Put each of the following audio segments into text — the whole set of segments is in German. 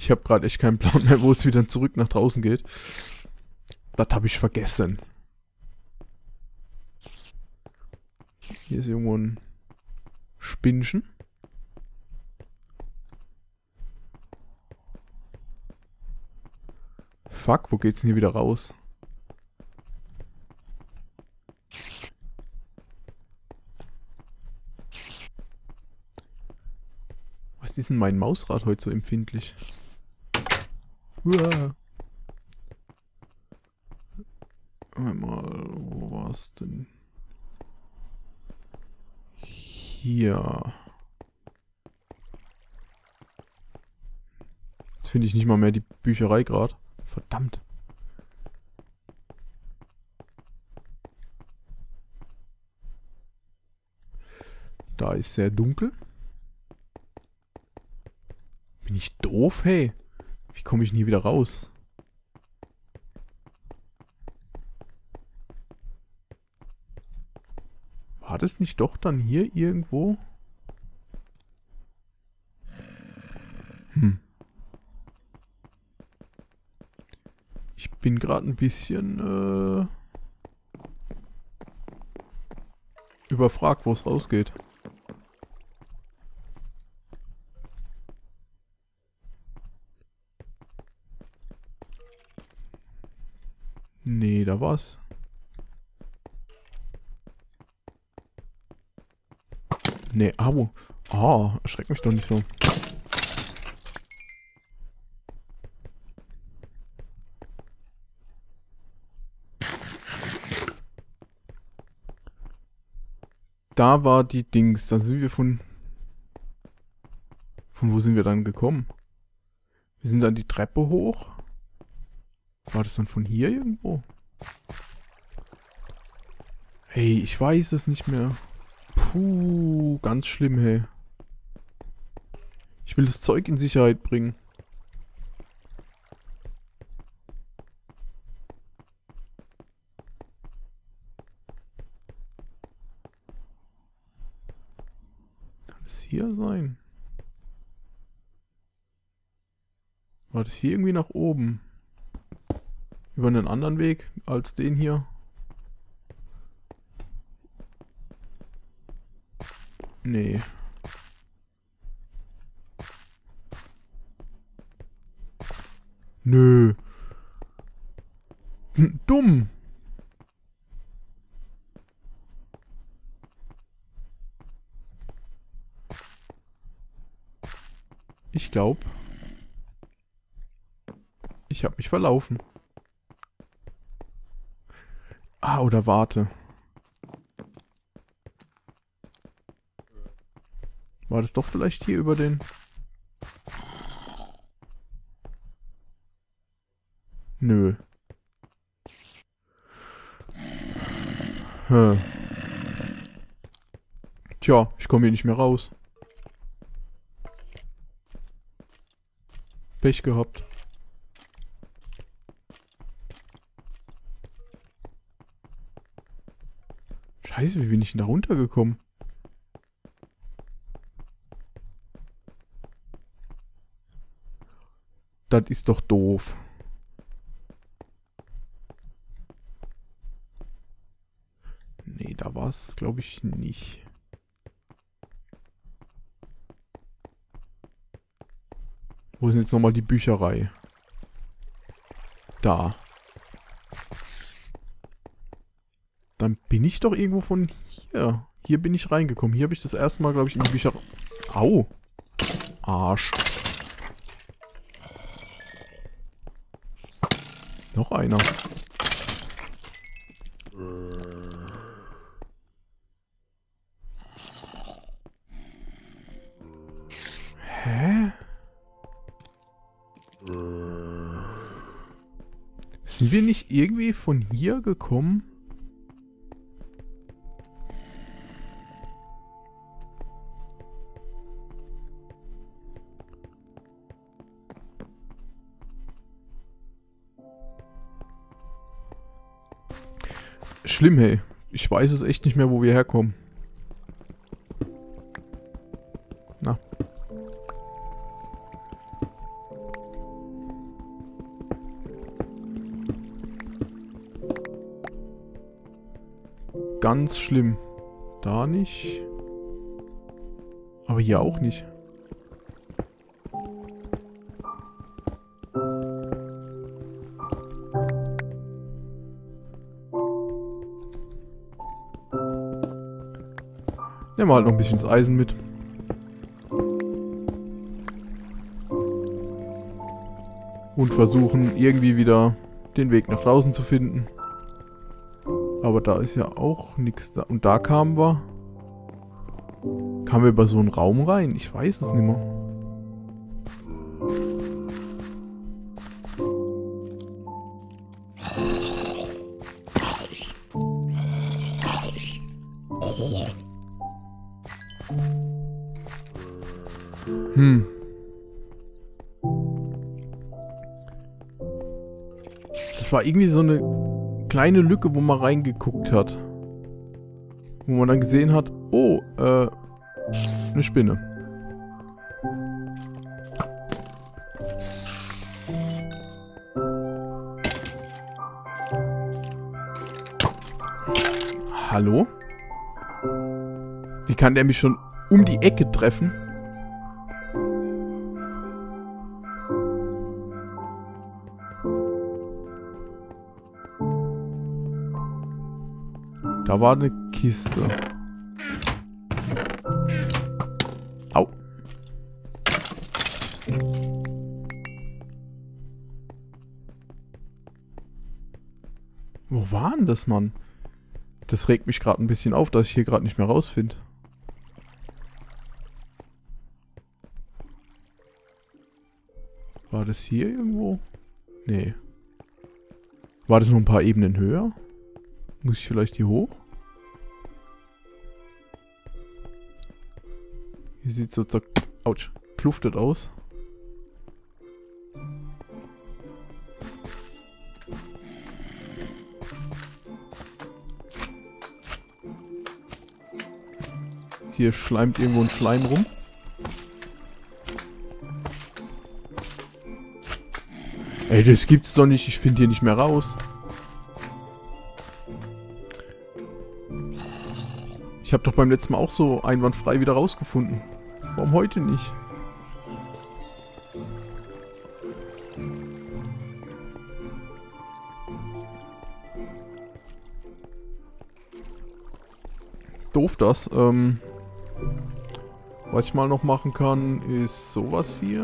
Ich habe gerade echt keinen Plan mehr, wo es wieder zurück nach draußen geht. Das habe ich vergessen. Hier ist irgendwo ein Spinnchen. Fuck, wo geht's denn hier wieder raus? Was ist denn mein Mausrad heute so empfindlich? Uah. Mal, wo war's denn? Hier. Jetzt finde ich nicht mal mehr die Bücherei gerade. Verdammt. Da ist sehr dunkel. Bin ich doof, hey? Wie komme ich nie wieder raus? War das nicht doch dann hier irgendwo? Ich bin gerade ein bisschen überfragt, wo es rausgeht. Nee, da war's. Nee, au. Ah, erschreck mich doch nicht so. Da war die Dings. Da sind wir von... Von wo sind wir dann gekommen? Wir sind dann die Treppe hoch. War das dann von hier irgendwo? Hey, ich weiß es nicht mehr. Puh, ganz schlimm, hey. Ich will das Zeug in Sicherheit bringen. Kann es hier sein? War das hier irgendwie nach oben? Über einen anderen Weg als den hier? Nee. Nö. Dumm. Ich glaube, ich habe mich verlaufen. Ah, oder warte. War das doch vielleicht hier über den... Nö. Tja, ich komme hier nicht mehr raus. Pech gehabt. Scheiße, wie bin ich denn da runtergekommen? Das ist doch doof. Nee, da war es, glaube ich, nicht. Wo ist denn jetzt nochmal die Bücherei? Da. Dann bin ich doch irgendwo von hier. Hier bin ich reingekommen. Hier habe ich das erste Mal, glaube ich, in die Bücherei... Au! Arsch. Noch einer. Hä? Sind wir nicht irgendwie von hier gekommen? Schlimm, hey. Ich weiß es echt nicht mehr, wo wir herkommen. Na. ganz schlimm. Da nicht. Aber hier auch nicht. Nehmen wir halt noch ein bisschen das Eisen mit. Und versuchen irgendwie wieder den Weg nach draußen zu finden. Aber da ist ja auch nichts da. Und da kamen wir. Kamen wir über so einen Raum rein? Ich weiß es nicht mehr. Das war irgendwie so eine kleine Lücke, wo man reingeguckt hat. Wo man dann gesehen hat, oh, eine Spinne. Hallo? Wie kann der mich schon um die Ecke treffen? Da war eine Kiste. Au. Wo war denn das, Mann? Das regt mich gerade ein bisschen auf, dass ich hier gerade nicht mehr rausfinde. War das hier irgendwo? Nee. War das noch ein paar Ebenen höher? Muss ich vielleicht hier hoch? Hier sieht so ouch, kluftet aus. Hier schleimt irgendwo ein Schleim rum. Ey, das gibt's doch nicht. Ich finde hier nicht mehr raus. Ich habe doch beim letzten Mal auch so einwandfrei wieder rausgefunden. Warum heute nicht? Doof das. Was ich mal noch machen kann, ist sowas hier.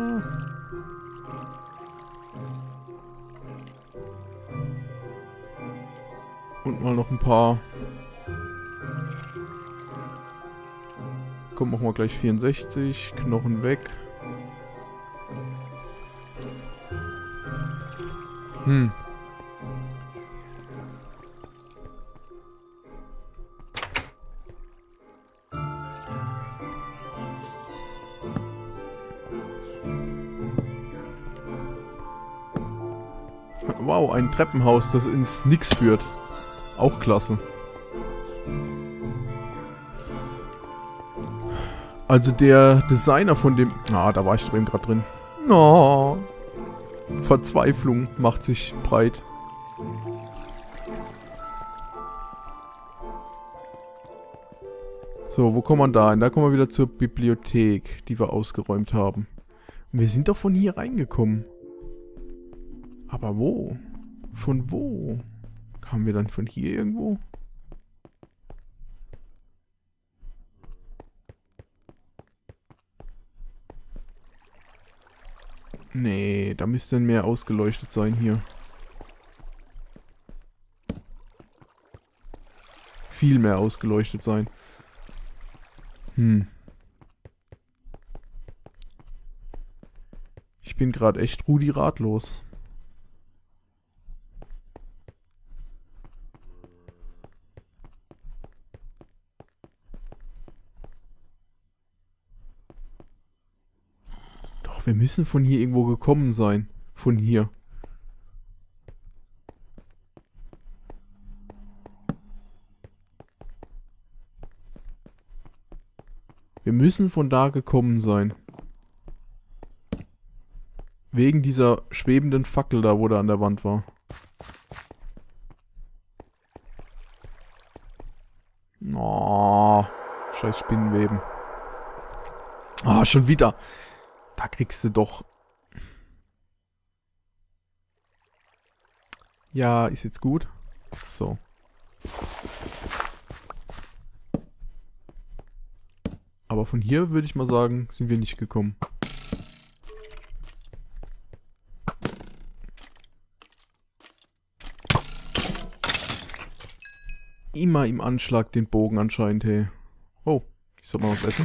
Und mal noch ein paar. Komm, machen wir gleich 64. Knochen weg. Wow, ein Treppenhaus, das ins Nix führt. Auch klasse. Also der Designer von dem... Ah, da war ich eben gerade drin. Oh, Verzweiflung macht sich breit. So, wo kommt man da hin? Da kommen wir wieder zur Bibliothek, die wir ausgeräumt haben. Und wir sind doch von hier reingekommen. Aber wo? Von wo? Kamen wir dann von hier irgendwo? Nee, da müsste mehr ausgeleuchtet sein hier. Viel mehr ausgeleuchtet sein. Ich bin gerade echt Rudi ratlos. Doch, wir müssen von hier irgendwo gekommen sein. Von hier. Wir müssen von da gekommen sein. Wegen dieser schwebenden Fackel da, wo der an der Wand war. Oh, scheiß Spinnenweben. Ah, schon wieder. Da kriegst du doch... Ja, ist jetzt gut. So. Aber von hier würde ich mal sagen, sind wir nicht gekommen. Immer im Anschlag den Bogen anscheinend, hey. Oh, ich soll mal was essen.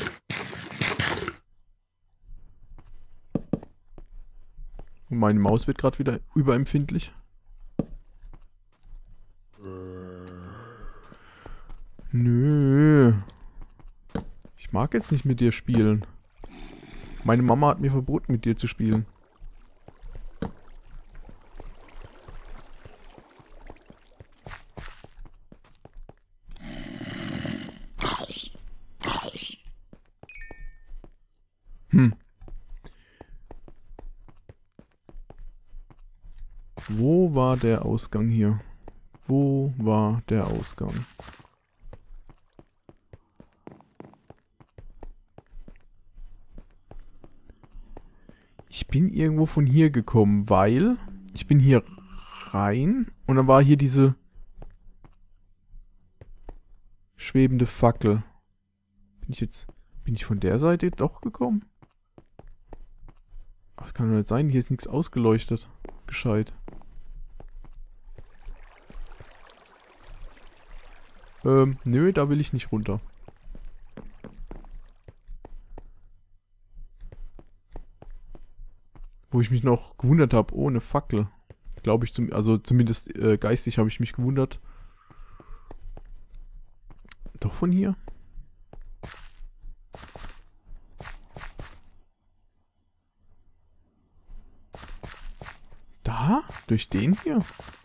Und meine Maus wird gerade wieder überempfindlich. Nö. Ich mag jetzt nicht mit dir spielen. Meine Mama hat mir verboten, mit dir zu spielen. Wo war der Ausgang hier? Wo war der Ausgang? Ich bin irgendwo von hier gekommen, weil ich bin hier rein und dann war hier diese schwebende Fackel. Bin ich von der Seite doch gekommen? Ach, das kann doch nicht sein, hier ist nichts ausgeleuchtet. Gescheit. Nö, da will ich nicht runter. Wo ich mich noch gewundert habe, oh, eine Fackel. Glaube ich, also zumindest geistig habe ich mich gewundert. Doch von hier? Da? Durch den hier?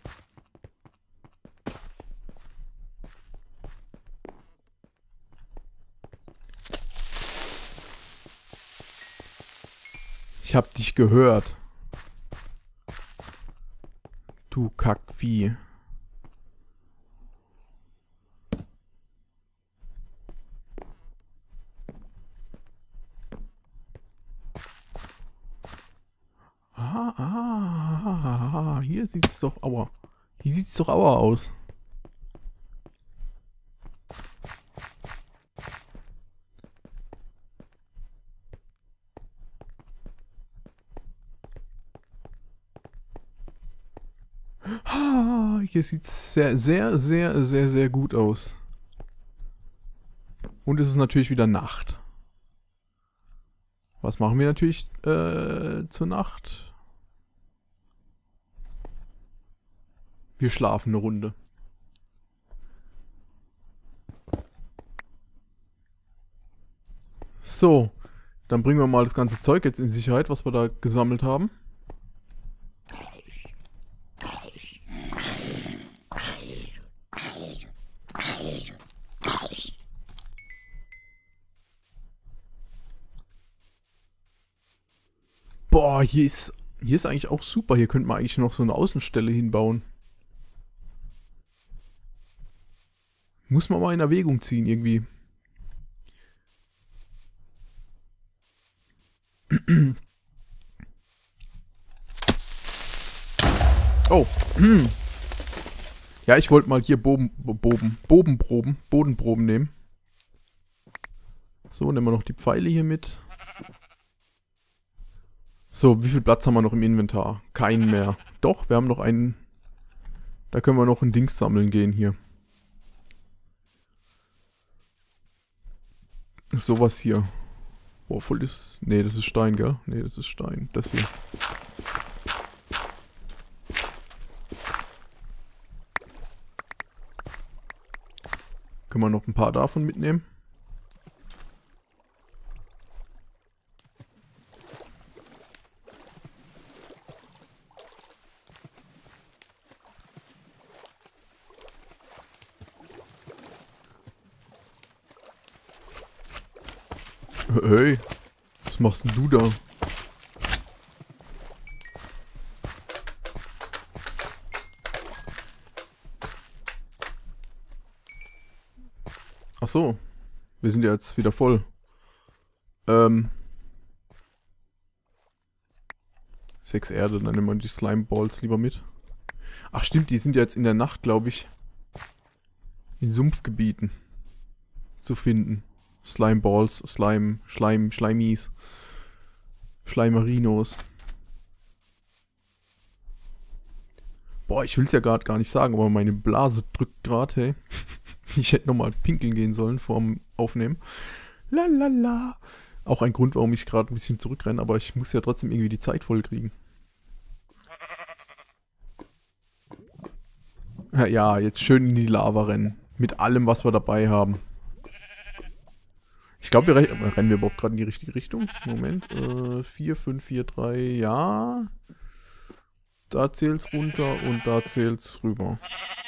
Ich hab dich gehört. Du Kackvieh. Hier sieht's doch, aua. Hier sieht's doch aua aus. Hier sieht's sehr, sehr, sehr, sehr, sehr gut aus. Und es ist natürlich wieder Nacht. Was machen wir natürlich zur Nacht? Wir schlafen eine Runde. So, dann bringen wir mal das ganze Zeug jetzt in Sicherheit, was wir da gesammelt haben. Boah, hier ist eigentlich auch super. Hier könnte man eigentlich noch so eine Außenstelle hinbauen. Muss man mal in Erwägung ziehen, irgendwie. Oh. Ja, ich wollte mal hier Bodenproben nehmen. So, nehmen wir noch die Pfeile hier mit. So, wie viel Platz haben wir noch im Inventar? Keinen mehr. Doch, wir haben noch einen. Da können wir noch ein Dings sammeln gehen hier. Sowas hier. Boah, voll ist... Nee, das ist Stein, gell? Nee, das ist Stein. Das hier. Können wir noch ein paar davon mitnehmen? Hey, was machst denn du da? Ach so. Wir sind ja jetzt wieder voll. 6 Erde, dann nehmen wir die Slime Balls lieber mit. Ach stimmt, die sind ja jetzt in der Nacht, glaube ich, in Sumpfgebieten zu finden. Slime Balls, Schleimies, Schleimerinos. Boah, ich will es ja gerade gar nicht sagen, aber meine Blase drückt gerade, hey. Ich hätte nochmal pinkeln gehen sollen vorm Aufnehmen. Lalala. Auch ein Grund, warum ich gerade ein bisschen zurückrenne, aber ich muss ja trotzdem irgendwie die Zeit voll kriegen. Ja, jetzt schön in die Lava rennen. Mit allem, was wir dabei haben. Ich glaube, rennen wir überhaupt gerade in die richtige Richtung. Moment. 4, 5, 4, 3, ja. Da zählt's runter und da zählt's rüber.